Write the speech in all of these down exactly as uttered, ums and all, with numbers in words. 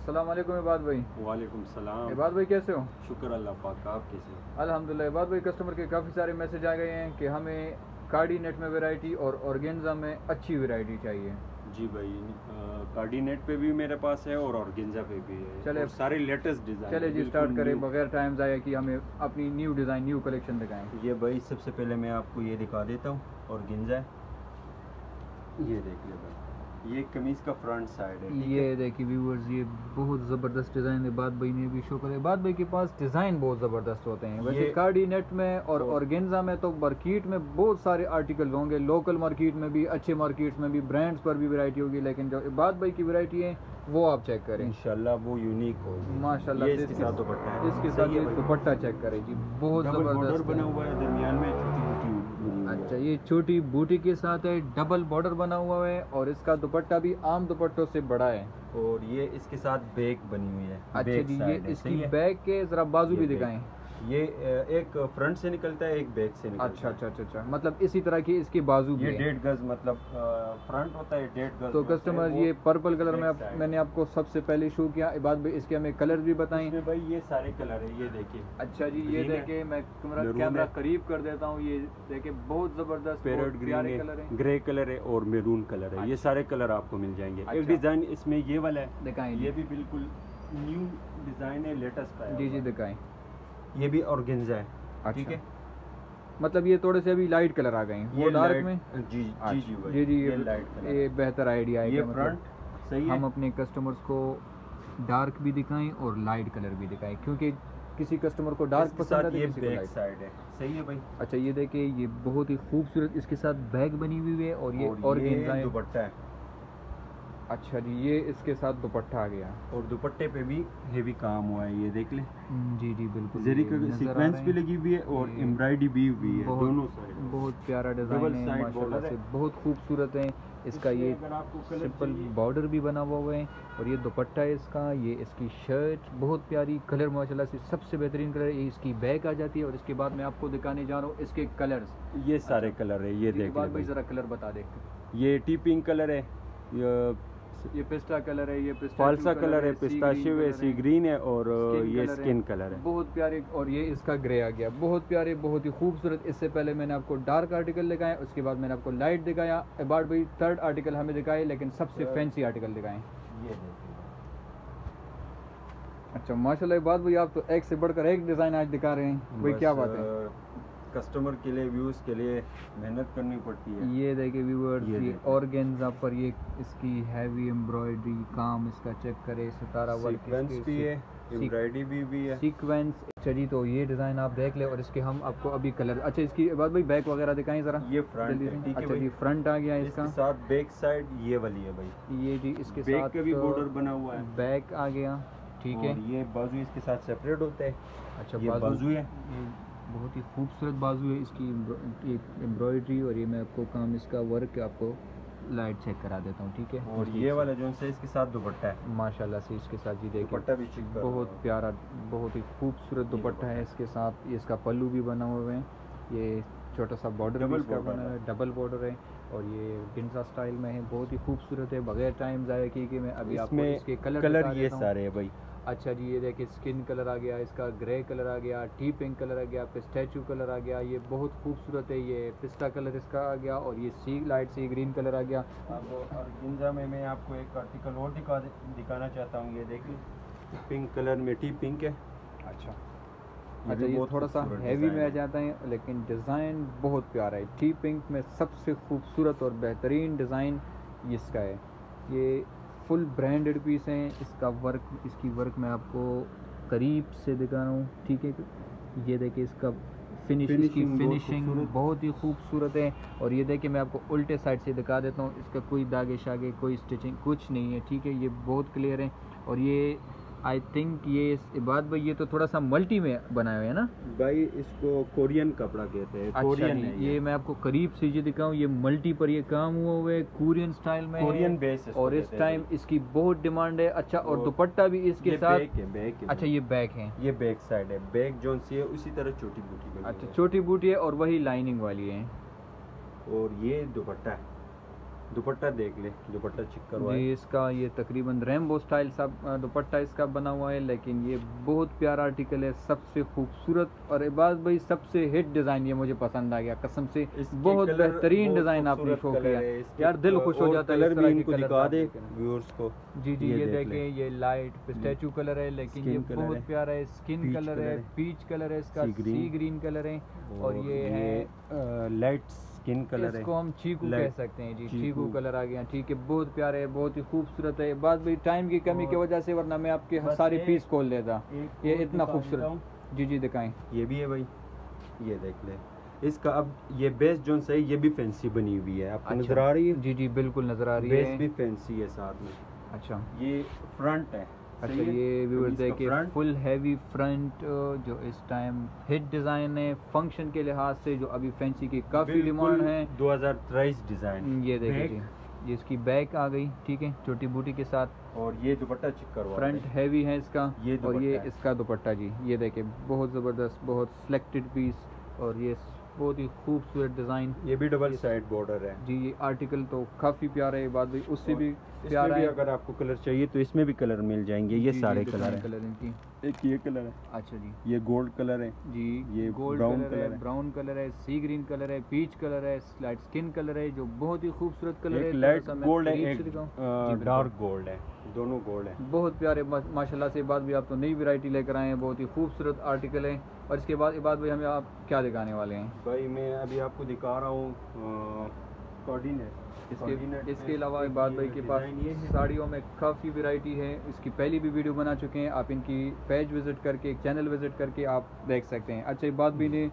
अस्सलाम वालेकुम इबाद भाई। वालेकुम सलाम। इबाद भाई कैसे हो? शुक्र अल्लाह पाक, आप कैसे हो? अल्हम्दुलिल्लाह। इबाद भाई कस्टमर के काफ़ी सारे मैसेज आ गए हैं कि हमें कार्डिनेट में वैरायटी और ऑर्गेन्जा में अच्छी वैरायटी चाहिए। जी भाई, कार्डिनेट पे भी मेरे पास है और ऑर्गेन्जा पे भी है। चले और सारे लेटेस्ट डिज़ाइन। चले जी स्टार्ट करें बगैर टाइम ज़ाया कि हमें अपनी न्यू डिज़ाइन न्यू कलेक्शन दिखाएं। ये भाई सबसे पहले मैं आपको ये दिखा देता हूँ, ऑर्गेन्जा है, ये देख ले भाई, ये कमीज़ का फ्रंट साइड है। ये देखिए व्यूअर्स, ये बहुत ज़बरदस्त डिज़ाइन है। इबाद भाई ने भी शो करे। इबाद भाई के पास डिज़ाइन बहुत ज़बरदस्त होते हैं। वैसे कार्डिनेट में और ऑर्गेन्जा में तो मार्केट में बहुत सारे आर्टिकल होंगे, लोकल मार्केट में भी, अच्छे मार्केट्स में भी, ब्रांड्स पर भी वैरायटी होगी, लेकिन जो इबाद भाई की वैरायटी है वो आप चेक करें, इंशाल्लाह वो यूनिक होगी माशाल्लाह। ये इसके साथ दुपट्टा है, इसके साथ ये दुपट्टा चेक करें जी, बहुत ज़बरदस्त बना हुआ है, दरमियान में छोटी छोटी। अच्छा, ये छोटी बूटी के साथ है, डबल बॉर्डर बना हुआ है और इसका दुपट्टा भी आम दुपट्टों से बड़ा है। और ये इसके साथ बैक बनी हुई है। अच्छा जी, ये इसकी बैक के जरा बाजू भी दिखाएं। ये एक फ्रंट से निकलता है, एक बैक से निकलता अच्छा अच्छा अच्छा अच्छा मतलब इसी तरह की इसकी बाजू भी ये है। डेढ़ गज मतलब फ्रंट होता है, डेढ़ गज। तो कस्टमर ये पर्पल कलर में आप, मैंने आपको सबसे पहले शो किया। इबाद भाई इसके हमें कलर भी बताएं। भाई ये सारे कलर है, ये देखिए। अच्छा जी, ये देखिए, मैं कैमरा करीब कर देता हूँ, ये देखिए बहुत जबरदस्त पैरेट ग्रीन कलर है, ग्रे कलर है और मैरून कलर है। ये सारे कलर आपको मिल जाएंगे। एक डिजाइन इसमें ये वाला है, दिखाएं। ये भी बिल्कुल न्यू डिजाइन है, लेटेस्ट है। जी जी दिखाएं। ये भी ऑर्गेन्जा है, ठीक है। मतलब ये थोड़े से अभी लाइट कलर आ गए हैं, वो डार्क में। जी जी जी जी जी, ये लाइट कलर, ये बेहतर आइडिया है। ये फ्रंट सही है। हम अपने कस्टमर्स को डार्क भी दिखाएं और लाइट कलर भी दिखाएं, क्योंकि किसी कस्टमर को डार्क पसंद है, किसी को लाइट। साइड है, सही है भाई। अच्छा, ये देखिए, ये बहुत ही खूबसूरत इसके साथ बैग बनी हुई है और ये ऑर्गेन्जा दुपट्टा है। अच्छा जी, ये इसके साथ दुपट्टा आ गया और दुपट्टे पे भी हेवी काम हुआ है, ये देख ले। जी जी बिल्कुल, जरी का सीक्वेंस भी लगी हुई है और एम्ब्रॉयडरी भी हुई है दोनों साइड। बहुत प्यारा डिजाइन है माशाल्लाह से, बहुत खूबसूरत है। इसका ये सिंपल बॉर्डर भी बना हुआ है और ये दुपट्टा है इसका, ये इसकी शर्ट बहुत प्यारी, कलर माशाल्लाह से सबसे बेहतरीन कलर है। इसकी बैक आ जाती है और इसके बाद मैं आपको दिखाने जा रहा हूँ इसके कलर्स। ये सारे कलर है, ये देख लीजिए। जरा कलर बता दे। ये टी पिंक कलर है, ये ये पिस्ता कलर है, ये फाल्सा कलर है, पिस्ताशियो है, सी ग्रीन है और ये स्किन कलर है, बहुत प्यारे। और ये इसका ग्रे आ गया, बहुत प्यारे, बहुत ही खूबसूरत। इससे पहले मैंने आपको डार्क आर्टिकल दिखाया, उसके बाद मैंने आपको लाइट दिखाया। इबाद भाई थर्ड आर्टिकल हमें दिखाए, लेकिन सबसे फैंसी आर्टिकल दिखाएं। ये अच्छा माशाल्लाह इबाद भाई, आप तो एक से बढ़कर एक डिज़ाइन आज दिखा रहे हैं भाई, क्या बात है। कस्टमर के लिए, व्यूज़ के लिए मेहनत करनी पड़ती है। ये देखिए व्यूअर्स, ये, ये ऑर्गेन्जा पर ये इसकी हैवी एम्ब्रॉयडरी काम इसका चेक करे, सितारा वर्क भी है, एम्ब्रॉयडरी भी, भी है, सीक्वेंस। अच्छा जी, तो ये डिज़ाइन आप देख ले और इसके हम आपको अभी कलर। अच्छा, इसकी बाद भाई बैक वगैरह दिखाएं ज़रा। ये फ्रंट है, ठीक है। अच्छा जी, फ्रंट आ गया इसका, इसके साथ बैक साइड ये वाली है भाई। ये जी इसके बैक साथ का भी बॉर्डर बना हुआ है, बैक आ गया, ठीक है। ये बाजू इसके साथ सेपरेट होता है। अच्छा, ये बाजू है, बहुत ही खूबसूरत बाजू है इसकी एम्ब्रॉयडरी। और ये मैं आपको काम इसका वर्क आपको लाइट चेक करा देता हूँ, ठीक है। और ये वाला जो है इसके साथ दुपट्टा है माशाल्लाह से, इसके साथ जी देखिए दुपट्टा भी बहुत प्यारा, बहुत ही खूबसूरत दुपट्टा है इसके साथ। ये इसका पल्लू भी बना हुआ है, ये छोटा सा बॉर्डर भी इसका बना है, डबल बॉर्डर है और ये गिंजा स्टाइल में है, बहुत ही खूबसूरत है। बगैर टाइम ज़ाया की कि मैं अभी आपको इसके कलर कलर ये सारे है भाई। अच्छा जी, ये देखिए स्किन कलर आ गया इसका, ग्रे कलर आ गया, टी पिंक कलर आ गया, पिस्ताचियो कलर आ गया, ये बहुत खूबसूरत है। ये पिस्ता कलर इसका आ गया और ये sea light sea green colour आ गया। अब ऑर्गेन्जा में मैं आपको एक आर्टिकल और दिखा दिखाना चाहता हूँ, ये देखिए पिंक कलर में टी पिंक है। अच्छा अच्छा, ये थोड़ा सा हैवी में आ जाता है, लेकिन डिज़ाइन बहुत प्यारा है। टी पिंक में सबसे खूबसूरत और बेहतरीन डिज़ाइन इसका है। ये फुल ब्रांडेड पीस हैं, इसका वर्क, इसकी वर्क मैं आपको करीब से दिखा रहा हूँ, ठीक है। ये देखिए इसका फिनिश, इसकी फिनिशिंग बहुत ही खूबसूरत है। और ये देखिए मैं आपको उल्टे साइड से दिखा देता हूँ, इसका कोई दागे शागे, कोई स्टिचिंग कुछ नहीं है, ठीक है। ये बहुत क्लियर है। और ये आई थिंक ये इबाद भाई ये तो थोड़ा सा मल्टी में बनाया हुआ है ना भाई, इसको कोरियन कपड़ा कहते हैं। अच्छा, कोरियन है ये, ये मैं आपको करीब से ये दिखाऊं, ये मल्टी पर ये काम हुआ हुआ है, कोरियन स्टाइल में, कोरियन बेस है और इस टाइम इसकी बहुत डिमांड है। अच्छा, और दुपट्टा भी इसके साथ बैक है, बैक है। अच्छा, ये बैक है, ये बैक साइड है, बैक जोन सी है उसी तरह छोटी बूटी बनी। अच्छा, छोटी बूटी है और वही लाइनिंग वाली है। और ये दुपट्टा है, दुपट्टा देख ले, दुपट्टा चिक करवा जी। इसका ये तकरीबन रेम्बो स्टाइल सा दुपट्टा इसका बना हुआ है, लेकिन ये बहुत प्यारा आर्टिकल है, सबसे खूबसूरत। और इबाद भाई सबसे हिट डिज़ाइन ये मुझे पसंद आ गया कसम से, बहुत बेहतरीन डिज़ाइन आपने शो किया यार, दिल खुश हो जाता है। कलर भी इनको दिखा दे व्यूअर्स को। जी जी, ये देखिए ये लाइट पिस्ताचियो कलर है, लेकिन ये बहुत प्यारा है, स्किन कलर है, पीच कलर है इसका, सी ग्रीन कलर है, और ये है लाइट स्किन कलर है, इसको हम चीकू कह सकते हैं जी, चीकू कलर आ गया, ठीक है, बहुत प्यारे है, बहुत ही खूबसूरत है। बात भी टाइम की कमी की वजह से, वरना मैं आपके सारे पीस खोल देता, ये इतना खूबसूरत। जी जी दिखाएं। ये भी है भाई, ये देख ले इसका। अब ये बेस जो सही, ये भी फैंसी बनी हुई है, आपको नजर आ रही है? जी जी बिल्कुल नजर आ रही है, बेस भी फैंसी है साथ में। अच्छा ये फ्रंट है। अच्छा ये व्यूअर्स देखिए, फुल हैवी फ्रंट जो इस टाइम हिट डिज़ाइन है, फंक्शन के लिहाज से जो अभी फैंसी की काफ़ी डिमांड है, दो हज़ार तेईस डिज़ाइन। ये देखिए जी, ये इसकी बैक आ गई, ठीक है, छोटी बूटी के साथ, और ये दुपट्टा चिक करवा, फ्रंट हैवी है इसका, ये और ये इसका दुपट्टा जी, ये देखिए बहुत ज़बरदस्त, बहुत सिलेक्टेड पीस, और ये बहुत ही खूबसूरत डिज़ाइन। ये भी डबल साइड बॉर्डर है जी। ये आर्टिकल तो काफ़ी प्यारा है, बात भी उससे भी प्यारा है। अगर आपको कलर चाहिए तो इसमें भी कलर मिल जाएंगे, ये सारे कलर हैं। कलर इनकी, एक ये कलर है, अच्छा जी, ये गोल्ड कलर है जी, ये गोल्ड ब्राउन कलर है, ब्राउन कलर है, सी ग्रीन कलर है, पीच कलर है, लाइट स्किन कलर है, जो बहुत ही खूबसूरत कलर है। एक लाइट गोल्ड है, एक डार्क गोल्ड है, दोनों गोल्ड है, बहुत प्यारे माशाल्लाह से। बाद भी आप तो नई वैरायटी लेकर आए हैं, बहुत ही खूबसूरत आर्टिकल है। और इसके बाद बाद भाई हमें आप क्या दिखाने वाले हैं? भाई मैं अभी आपको दिखा रहा हूँ कोऑर्डिनेट। इसके इसके अलावा इबाद भाई के पास साड़ियों में काफ़ी वैरायटी है, इसकी पहली भी वीडियो बना चुके हैं, आप इनकी पेज विज़िट करके, चैनल विज़िट करके आप देख सकते हैं। अच्छा इबाद भाई ने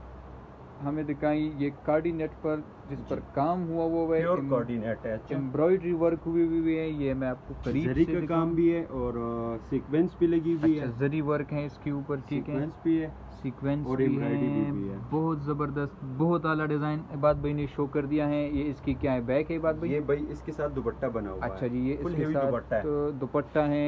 हमें दिखाई ये कोऑर्डिनेट पर जिस पर काम हुआ वो है कोऑर्डिनेट है, अच्छा एम्ब्रॉयडरी वर्क हुई हुई है, ये मैं आपको करीब जरी का काम भी है, और सीक्वेंस भी लगी हुई है, जरी वर्क है इसके ऊपर, ठीक है, सीक्वेंस भी है, सीक्वेंस और भी एम्ब्रॉयडरी है, भी है, बहुत ज़बरदस्त, बहुत आला डिज़ाइन इबाद भाई ने शो कर दिया है। ये इसकी क्या है, बैक है इबाद भाई? ये भाई इसके साथ दुपट्टा बना हुआ है। अच्छा जी, ये इसके साथ दुपट्टा है,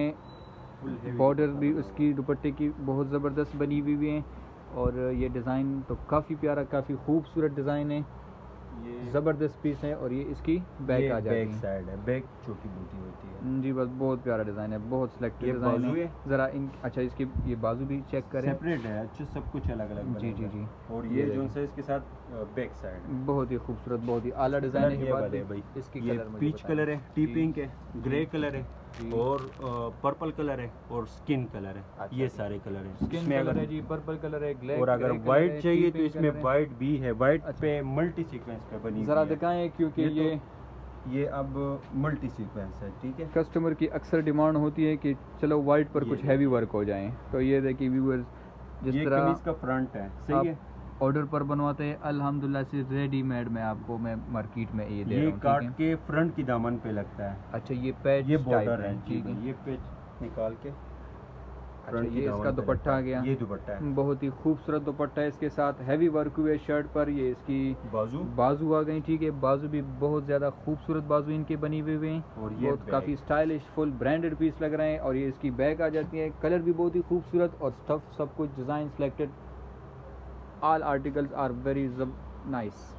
बॉर्डर भी उसकी दुपट्टे की बहुत ज़बरदस्त बनी हुई है, और ये डिज़ाइन तो काफ़ी प्यारा, काफ़ी खूबसूरत डिज़ाइन है, ये ज़बरदस्त पीस है। और ये इसकी बैक आ जाती है, साइड है, बैक छोटी बूटी होती है जी, बस बहुत प्यारा डिज़ाइन है, बहुत सिलेक्टेड डिज़ाइन है। ज़रा इन अच्छा इसकी ये बाजू भी चेक करें, सेपरेट है, अच्छा सब कुछ अलग अलग। जी जी जी। और ये जो है इसके साथ बैक साइड बहुत ही खूबसूरत, बहुत ही आला डिज़ाइन है। ये भाई इसकी कलर पीच कलर है, टी पिंक है, ग्रे कलर है, और पर्पल कलर है, और स्किन कलर है, ये सारे कलर हैं। स्किन कलर है जी, पर्पल कलर है, ग्रे, और अगर वाइट चाहिए तो इसमें वाइट भी है, वाइट पे मल्टी सीक्वेंस पे बनी। जरा दिखाएं, क्योंकि ये ये अब मल्टी सीक्वेंस है, ठीक है। कस्टमर की अक्सर डिमांड होती है कि चलो वाइट पर कुछ हैवी वर्क हो जाए, तो ये देखिए व्यूअर्स, जिस तरह कमीज का फ्रंट है, सही है, ऑर्डर पर बनवाते हैं अल्हम्दुलिल्लाह से रेडीमेड में आपको मैं मार्केट में ये दे रहा हूं, ये काट के फ्रंट की दामन पे लगता है। अच्छा ये पैच, ये बॉर्डर है, ठीक है, ये पैच निकाल के अच्छा ये इसका दुपट्टा आ गया, ये दुपट्टा है, बहुत ही खूबसूरत दुपट्टा है, इसके साथ हैवी वर्क हुए शर्ट पर, ये इसकी बाजू बाजू आ गई, ठीक है, बाजू भी बहुत ज़्यादा खूबसूरत बाजू इनके बनी हुए हैं, और ये बहुत काफ़ी स्टाइलिश फुल ब्रांडेड पीस लग रहे हैं। और ये इसकी बैग आ जाती है, कलर भी बहुत ही खूबसूरत, और स्टफ सब कुछ design selected, all articles are very nice.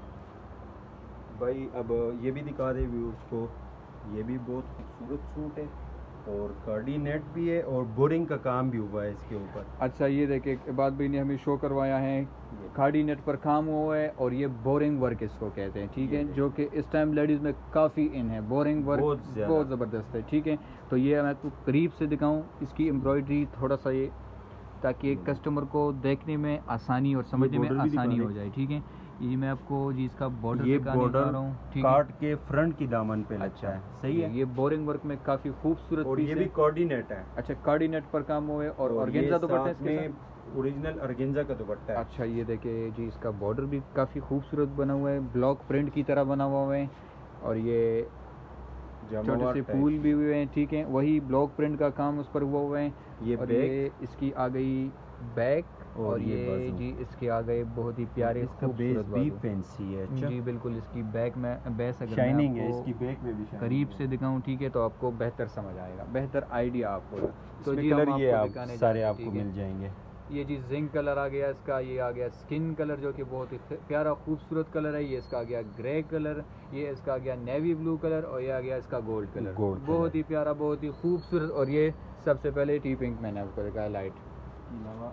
भाई अब ये भी दिखा दे व्यूअर्स को, ये भी बहुत खूबसूरत सूट है, और कोऑर्डिनेट भी है, और बोरिंग का काम भी हुआ है इसके ऊपर। अच्छा ये देखिए इबाद भाई ने हमें शो करवाया है, कोऑर्डिनेट पर काम हुआ है, और ये बोरिंग वर्क इसको कहते हैं, ठीक है, जो कि इस टाइम लेडीज़ में काफ़ी इन है, बोरिंग वर्क बहुत ज़बरदस्त है, ठीक है। तो ये मैं आपको करीब से दिखाऊं इसकी एम्ब्रॉयडरी थोड़ा सा, ये ताकि एक कस्टमर को देखने में आसानी और समझने में आसानी हो जाए, ठीक है। ये मैं आपको जी इसका बॉर्डर दिखाने जा रहा हूँ, ठीक है, काट के फ्रंट की दामन पे लगता है, सही है। ये बोरिंग वर्क में काफ़ी खूबसूरत, और ये भी कोऑर्डिनेट है। अच्छा कोऑर्डिनेट पर काम हुआ है, और ऑर्गेन्जा दुपट्टा में ओरिजिनल ऑर्गेन्जा का दुपट्टा है। अच्छा ये देखिए जी, इसका बॉर्डर भी काफ़ी खूबसूरत बना हुआ है, ब्लॉक प्रिंट की तरह बना हुआ है, और ये छोटे से फूल भी हुए हैं, ठीक है, वही ब्लॉक प्रिंट का काम उस पर हुआ हुआ है। ये और ये इसकी आ गई बैक, और, और ये, ये जी इसके आ गए बहुत ही प्यारे, इसका बेस भी फैंसी है, अच्छा जी बिल्कुल। इसकी बैक में बेस अगर शाइनिंग है, इसकी बैक में भी करीब से दिखाऊं, ठीक है, तो आपको बेहतर समझ आएगा, बेहतर आइडिया आपको। तो जी हम ये आप सारे आपको मिल जाएंगे। ये जी जिंक कलर आ गया इसका, ये आ गया स्किन कलर जो कि बहुत ही प्यारा खूबसूरत कलर है। ये इसका आ गया ग्रे कलर, ये इसका आ गया नेवी ब्लू कलर और ये आ गया इसका गोल्ड कलर। गोल्ड बहुत ही प्यारा, बहुत ही खूबसूरत। और ये सबसे पहले टी पिंक मैंने आपको दिखाया लाइट। अलावा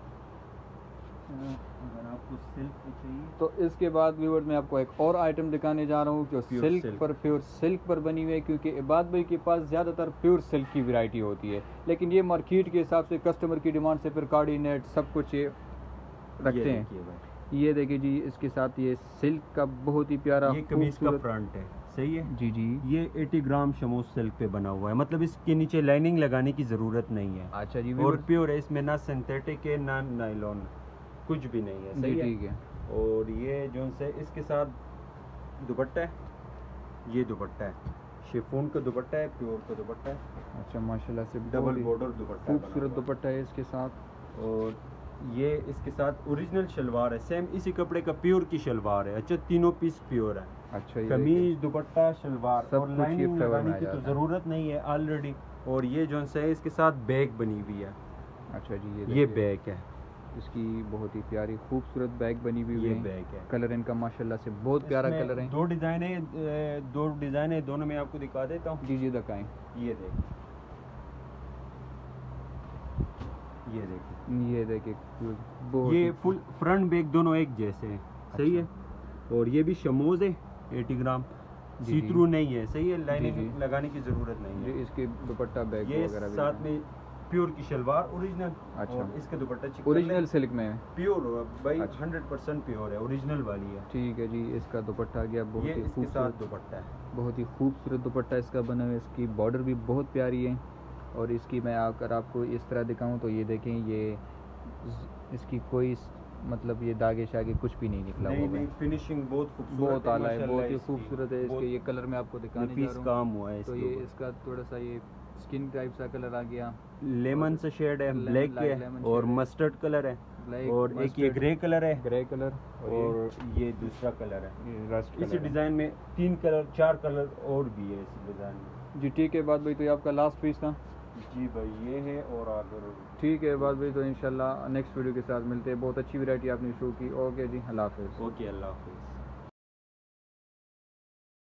अगर आपको सिल्क की चाहिए तो इसके बाद व्यूअर मैं आपको एक और आइटम दिखाने जा रहा हूँ जो Pure सिल्क silk। पर प्योर सिल्क पर बनी हुई है, क्योंकि इबाद भाई के पास ज़्यादातर प्योर सिल्क की वैरायटी होती है, लेकिन ये मार्केट के हिसाब से कस्टमर की डिमांड से फिर कार्डिनेट सब कुछ ये रखते ये हैं। ये देखिए जी, इसके साथ ये सिल्क का बहुत ही प्यारा ये कमीज का खूबसूरत- फ्रंट है, सही है जी जी। ये अस्सी ग्राम शमूस सिल्क पे बना हुआ है, मतलब इसके नीचे लाइनिंग लगाने की ज़रूरत नहीं है। अच्छा जी। और प्योर है, इसमें ना सिंथेटिक है ना नाइलॉन, कुछ भी नहीं है, जी सही है। ठीक है। और ये जो से इसके साथ दुपट्टा है, ये दुपट्टा है, शिफॉन का दुपट्टा है, प्योर का दुपट्टा है। अच्छा माशाल्लाह से डबल बहुत ही बॉर्डर दुपट्टा है बना खूबसूरत हुआ। दुपट्टा है इसके साथ। और ये इसके साथ ओरिजिनल शलवार है, सेम इसी कपड़े का प्योर की शलवार है। अच्छा, तीनों पीस प्योर है, अच्छा ये कमीज दुपट्टा शलवार, सब और कुछ ये लाइनिंग फ्लेवर लगाने में आ की तो जाता है। ज़रूरत नहीं है ऑलरेडी। और ये जो है इसके साथ बैग बनी हुई है, अच्छा जी। ये ये देखिए, बैग है, इसकी बहुत ही प्यारी खूबसूरत बैग बनी हुई ये है। बैग है। कलर इनका माशाल्लाह से बहुत प्यारा इसमें कलर है। दो डिज़ाइन है, ए, दो डिज़ाइन है, दोनों में आपको दिखा देता हूँ। जी जी दिखाएं। ये देखिए, ये देखिए, ये देखिए बहुत ये ही- फुल फ्रंट बैक दोनों एक जैसे हैं, सही है। और ये भी शमोज है अस्सी ग्राम, जी, सी जी। थ्रू नहीं है, सही है, जी, लाइनिंग जी। लगाने की ज़रूरत नहीं जी है। इसके दुपट्टा बैग ये वगैरह भी साथ में प्योर की शलवार ओरिजिनल, अच्छा। और इसका दुपट्टा चिकन ओरिजिनल सिल्क में है। प्योर भाई, अच्छा। हंड्रेड परसेंट प्योर है, ओरिजिनल वाली है। ठीक है जी। इसका दुपट्टा आ गया बहुत ये ही इसके साथ खूबसूरत, दुपट्टा है। बहुत ही खूबसूरत दुपट्टा इसका बना हुआ है। इसकी बॉर्डर भी बहुत प्यारी है। और इसकी मैं अगर आपको इस तरह दिखाऊं तो ये देखें, ये इसकी कोई मतलब ये दागे शागे कुछ भी नहीं निकला नहीं हुआ नहीं, है। फिनिशिंग बहुत खूबसूरत बहुत है, आला है, माशाल्लाह बहुत ही इसकी। खूबसूरत है। इसके बहुत ये कलर मैं आपको दिखाने जा नफीस रहा हूँ। काम हुआ है तो इसके ये ऊपर। इसका थोड़ा सा ये स्किन टाइप सा कलर आ गया, लेमन से शेड है, लेमन- ब्लैक लाइट है, लेमन और शेड है। मस्टर्ड कलर है, ब्लैक और एक ये ग्रे कलर है, ग्रे कलर और, और ये दूसरा कलर है। ये रस्ट इसी कलर है। डिज़ाइन में तीन कलर चार कलर और भी है इस डिज़ाइन में। जी ठीक है बात भाई, तो ये आपका लास्ट पीस था। जी भाई, ये है। और अगर ठीक है बात भाई, तो इंशाल्लाह नेक्स्ट वीडियो के साथ मिलते हैं। बहुत अच्छी वैरायटी आपने शो की। ओके जी, अल्लाह हाफिज़। ओके, अल्लाह हाफिज़।